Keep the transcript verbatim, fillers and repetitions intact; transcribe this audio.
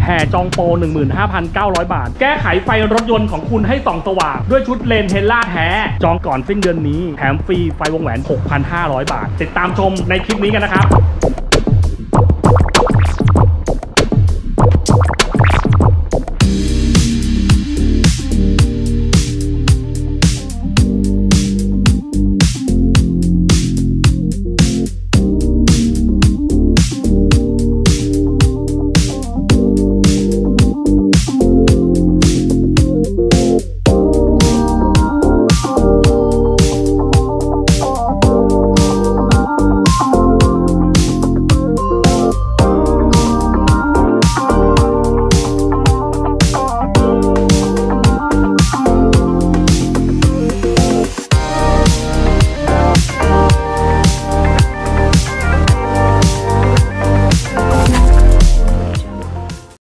แห่จองโปร หนึ่งหมื่นห้าพันเก้าร้อย บาทแก้ไขไฟรถยนต์ของคุณให้ส่องสว่างด้วยชุดเลนเฮล่าแท้จองก่อนสิ้นเดือนนี้แถมฟรีไฟวงแหวน หกพันห้าร้อย บาทติดตามชมในคลิปนี้กันนะครับ